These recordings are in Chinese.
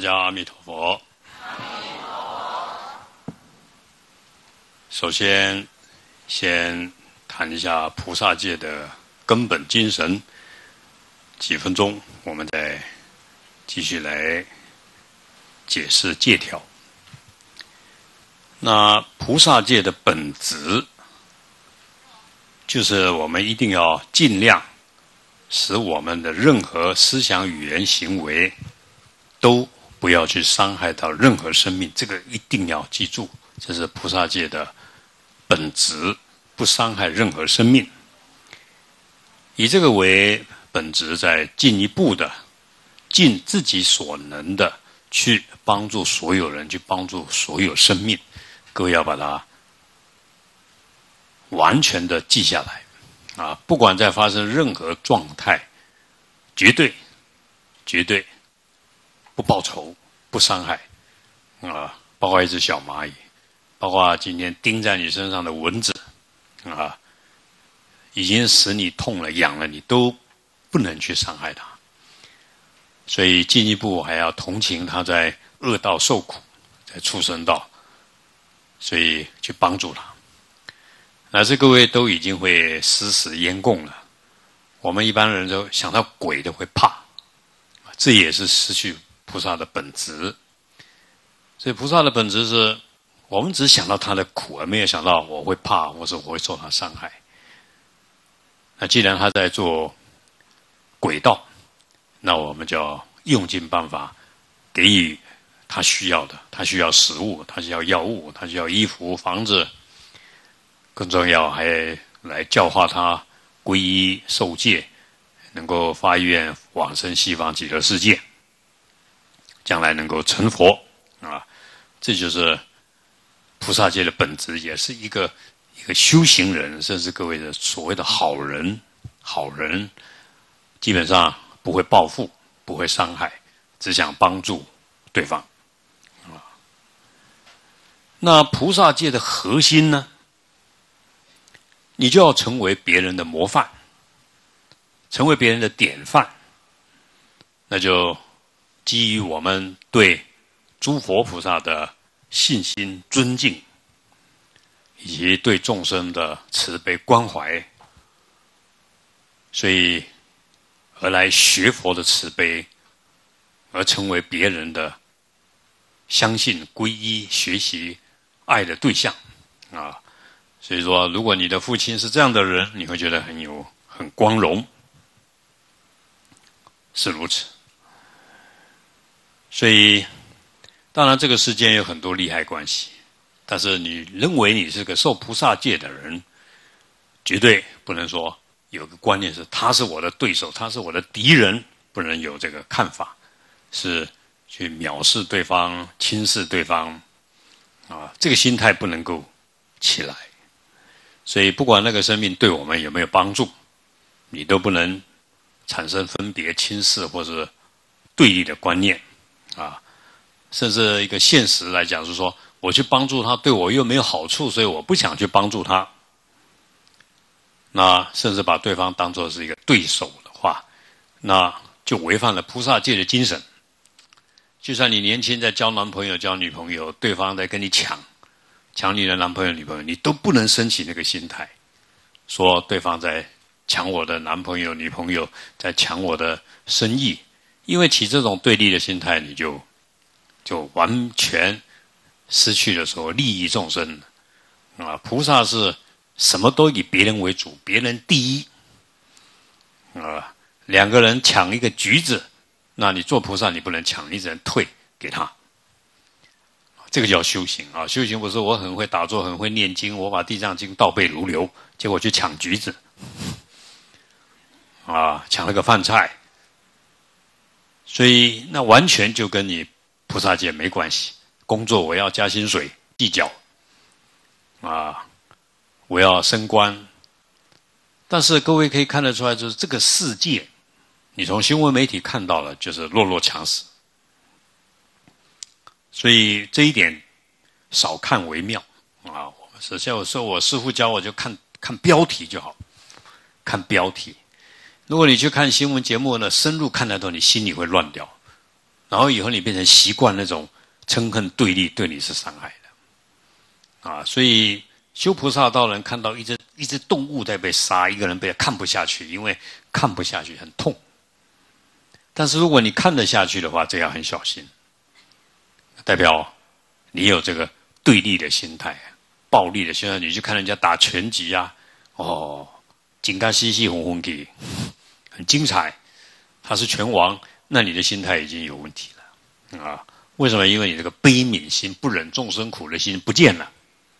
家阿弥陀佛。首先，谈一下菩萨戒的根本精神。几分钟，我们再继续来解释戒条。那菩萨戒的本质，就是我们一定要尽量使我们的任何思想、语言、行为都不要去伤害到任何生命，这个一定要记住，这是菩萨戒的本质，不伤害任何生命。以这个为本质，再进一步的尽自己所能的去帮助所有人，去帮助所有生命。各位要把它完全的记下来啊！不管在发生任何状态，绝对不报仇，不伤害啊！包括一只小蚂蚁，包括今天叮在你身上的蚊子啊，已经使你痛了、痒了，你都不能去伤害它。所以进一步还要同情他在恶道受苦，在畜生道，所以去帮助他。乃至各位都已经会施食烟供了，我们一般人都想到鬼都会怕，这也是失去菩萨的本质。所以菩萨的本质是我们只想到他的苦，而没有想到我会怕，或者我会受他伤害。那既然他在做鬼道，那我们就要用尽办法给予他需要的，他需要食物，他需要药物，他需要衣服、房子，更重要还来教化他皈依受戒，能够发愿往生西方极乐世界，将来能够成佛啊！这就是菩萨戒的本质，也是一个修行人，甚至各位的所谓的好人，基本上不会报复，不会伤害，只想帮助对方啊。那菩萨戒的核心呢？你就要成为别人的模范，成为别人的典范。那就基于我们对诸佛菩萨的信心、尊敬，以及对众生的慈悲关怀，所以而来学佛的慈悲，而成为别人的相信、皈依、学习、爱的对象啊。所以说，如果你的父亲是这样的人，你会觉得很光荣，是如此。所以，当然这个世间有很多利害关系，但是你认为你是个受菩萨戒的人，绝对不能说有个观念是他是我的对手，他是我的敌人，不能有这个看法，是去藐视对方、轻视对方啊，这个心态不能够起来。所以不管那个生命对我们有没有帮助，你都不能产生分别、轻视或者对立的观念啊。甚至一个现实来讲是说，我去帮助他对我又没有好处，所以我不想去帮助他。那甚至把对方当作是一个对手的话，那就违反了菩萨戒的精神。就算你年轻在交男朋友、交女朋友，对方在跟你抢你的男朋友、女朋友，你都不能升起那个心态，说对方在抢我的男朋友、女朋友，在抢我的生意。因为起这种对立的心态，你就完全失去了所利益众生啊！菩萨是什么都以别人为主，别人第一啊！两个人抢一个橘子，那你做菩萨你不能抢，你只能退给他。这个叫修行啊！修行不是我很会打坐、很会念经，我把地藏经倒背如流，结果去抢橘子啊，抢了个饭菜。所以那完全就跟你菩萨戒没关系。工作我要加薪水，计较啊，我要升官。但是各位可以看得出来，就是这个世界，你从新闻媒体看到了，就是弱肉强食。所以这一点少看为妙啊！首先我说我师父教我就看标题就好，看标题。如果你去看新闻节目呢，深入看得到，你心里会乱掉。 然后以后你变成习惯那种嗔恨对立，对你是伤害的所以修菩萨道人看到一只动物在被杀，一个人被看不下去，因为看不下去很痛。但是如果你看得下去的话，这样很小心，代表你有这个对立的心态，暴力的心态。你去看人家打拳击紧干兮兮红红给，很精彩，他是拳王，那你的心态已经有问题了为什么？因为你这个悲悯心、不忍众生苦的心不见了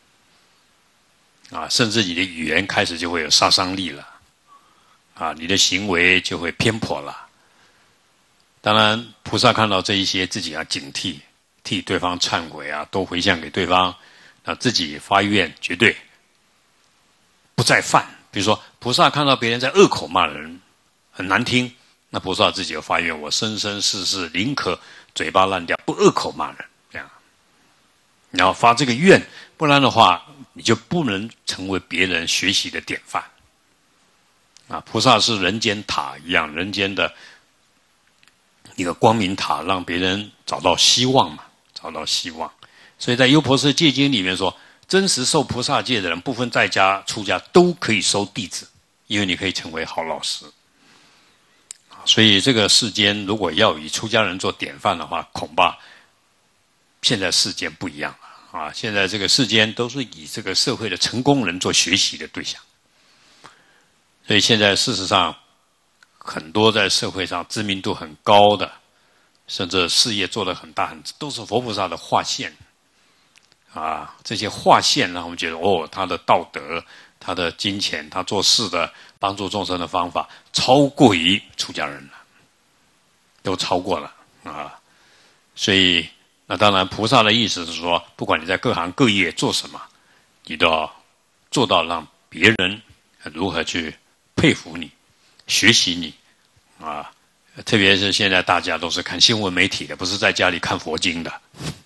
甚至你的语言开始就会有杀伤力了你的行为就会偏颇了。当然，菩萨看到这一些，自己要警惕，替对方忏悔多回向给对方，自己发愿，绝对不再犯。比如说，菩萨看到别人在恶口骂人，很难听，那菩萨自己有发愿，我生生世世宁可嘴巴烂掉，不恶口骂人，这样。然后发这个愿，不然的话，你就不能成为别人学习的典范。菩萨是人间塔一样，人间的一个光明塔，让别人找到希望嘛，找到希望。所以在《优婆塞戒经》里面说，真实受菩萨戒的人，不分在家出家，都可以收弟子，因为你可以成为好老师。所以这个世间如果要以出家人做典范的话，恐怕现在世间不一样了现在这个世间都是以这个社会的成功人做学习的对象。所以现在事实上，很多在社会上知名度很高的，甚至事业做得很大，都是佛菩萨的化现这些化现让我们觉得他的道德、他的金钱、他做事的帮助众生的方法超过于出家人了，都超过了所以那当然菩萨的意思是说，不管你在各行各业做什么，你都要做到让别人如何去佩服你、学习你特别是现在大家都是看新闻媒体的，不是在家里看佛经的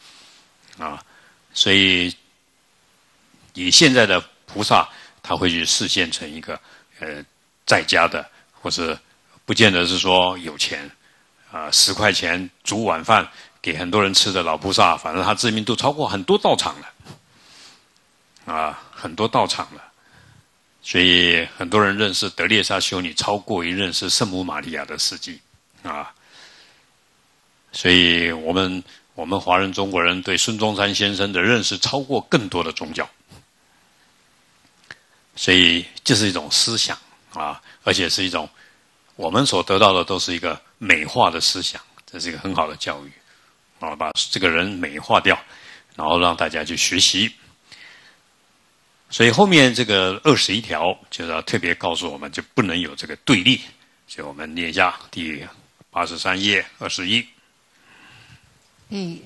所以以现在的菩萨，他会去示现成一个在家的，或是不见得是说有钱10块钱煮晚饭给很多人吃的老菩萨，反正他知名度超过很多道场了很多道场了。所以很多人认识德列莎修女超过于认识圣母玛利亚的事迹所以我们华人中国人对孙中山先生的认识超过更多的宗教。所以这是一种思想而且是一种我们所得到的都是一个美化的思想，这是一个很好的教育把这个人美化掉，然后让大家去学习。所以后面这个21条就是要特别告诉我们，就不能有这个对立。所以我们念一下第83页21。 第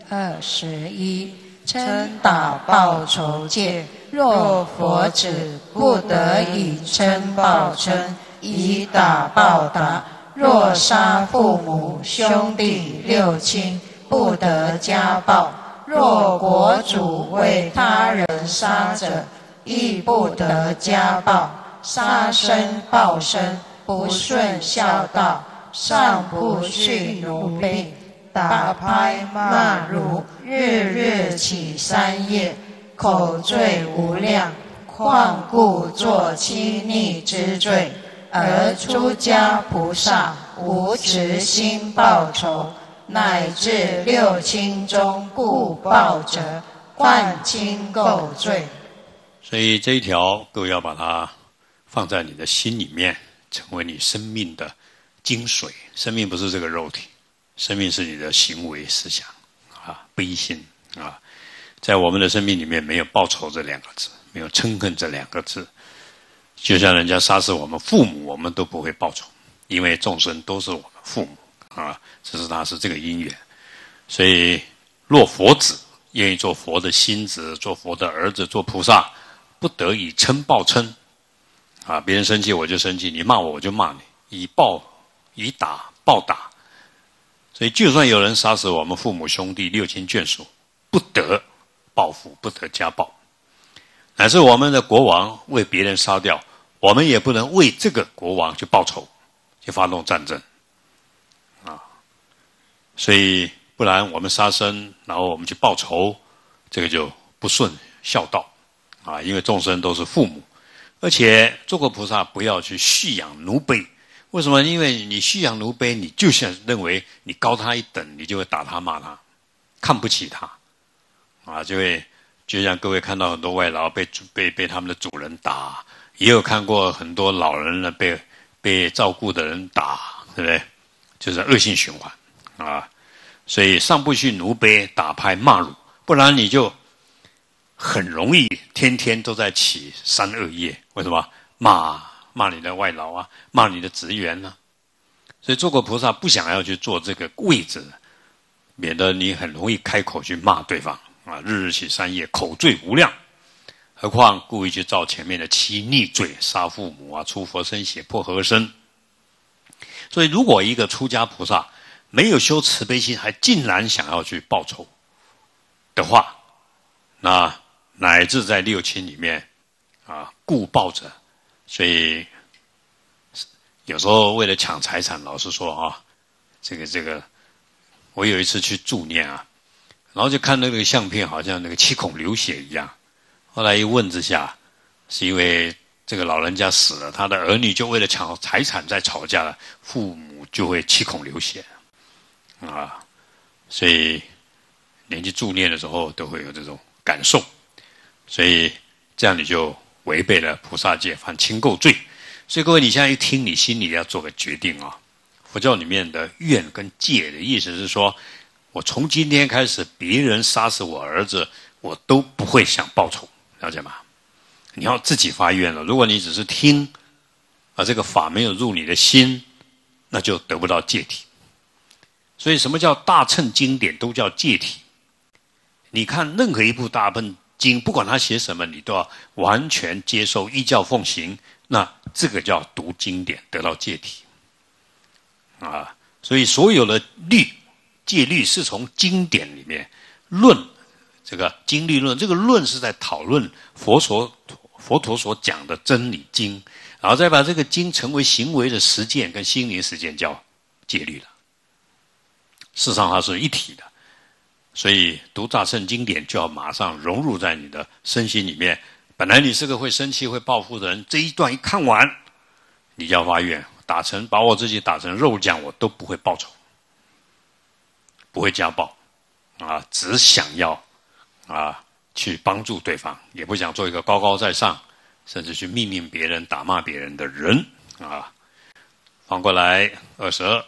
21，嗔打报仇戒。若佛子不得以嗔报嗔，以打报答。若杀父母兄弟六亲，不得家暴。若国主为他人杀者，亦不得家暴。杀生报身，不顺孝道，上不恤奴婢，打拍骂辱，日日起3夜，口罪无量，况故作欺逆之罪。而出家菩萨无慈心报仇，乃至六亲中故报者，患亲垢罪。 所以这一条各位要把它放在你的心里面，成为你生命的精髓。生命不是这个肉体，生命是你的行为思想悲心在我们的生命里面没有报仇这2个字，没有嗔恨这2个字。就像人家杀死我们父母，我们都不会报仇，因为众生都是我们父母只是他是这个因缘。所以若佛子愿意做佛的心子，做佛的儿子，做菩萨，不得以嗔报嗔别人生气我就生气，你骂我我就骂你，以打报答。所以就算有人杀死我们父母兄弟六亲眷属，不得报复，不得家暴。乃至我们的国王为别人杀掉，我们也不能为这个国王去报仇，去发动战争所以不然我们杀生，然后我们去报仇，这个就不顺孝道啊！因为众生都是父母，而且诸佛菩萨不要去蓄养奴卑。为什么？因为你蓄养奴卑，你就像认为你高他一等，你就会打他骂他，看不起他啊！就像各位看到很多外劳被他们的主人打，也有看过很多老人呢被照顾的人打，对不对？就是恶性循环啊！所以上不去奴卑，打拍骂辱，不然你就很容易天天都在起三恶业。为什么？骂你的外劳啊，骂你的职员啊。所以诸佛菩萨不想要去做这个位置，免得你很容易开口去骂对方啊，日日起三业，口罪无量。何况故意去造前面的七逆罪，杀父母啊，出佛身，血破和身。所以如果一个出家菩萨没有修慈悲心，还竟然想要去报仇的话，那乃至在六亲里面啊，故报者。所以有时候为了抢财产，老实说啊，这个，我有一次去助念啊，然后就看那个相片，好像那个七孔流血一样。后来一问之下，是因为这个老人家死了，他的儿女就为了抢财产在吵架了，父母就会七孔流血啊。所以年纪助念的时候都会有这种感受，所以这样你就违背了菩萨戒，犯轻垢罪。所以各位，你现在一听，你心里要做个决定啊。佛教里面的愿跟戒的意思是说，我从今天开始，别人杀死我儿子，我都不会想报仇，了解吗？你要自己发愿了。如果你只是听，这个法没有入你的心，那就得不到戒体。所以什么叫大乘经典都叫戒体？你看任何一部大乘经，不管他写什么，你都要完全接受，依教奉行。那这个叫读经典，得到戒体啊。所以所有的戒律是从经典里面论，这个经律论，这个论是在讨论佛陀所讲的真理经，然后再把这个经成为行为的实践跟心灵实践，叫戒律了。事实上它是一体的，所以读大乘经典就要马上融入在你的身心里面。本来你是个会生气会报复的人，这一段一看完，你就要发愿，把我自己打成肉酱，我都不会报仇，不会家暴啊，只想要去帮助对方，也不想做一个高高在上，甚至去命令别人、打骂别人的人啊。翻过来22。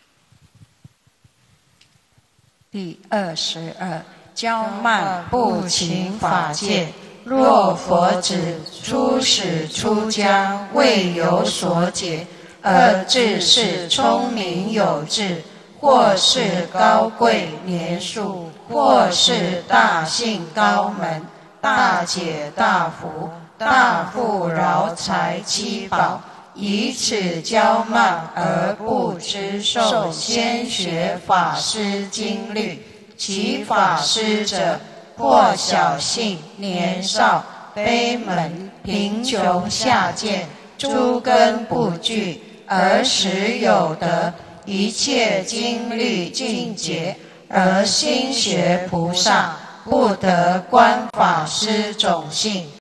第22，骄慢不勤法戒。若佛子初始出家，未有所解，而自是聪明有智，或是高贵年数，或是大信高门，大解大福，大富饶财七宝，以此骄慢而不知受先学法师经律，其法师者，或小信年少，悲门贫穷下贱，诸根不具，而实有德，一切经律尽解，而心学菩萨，不得观法师种性。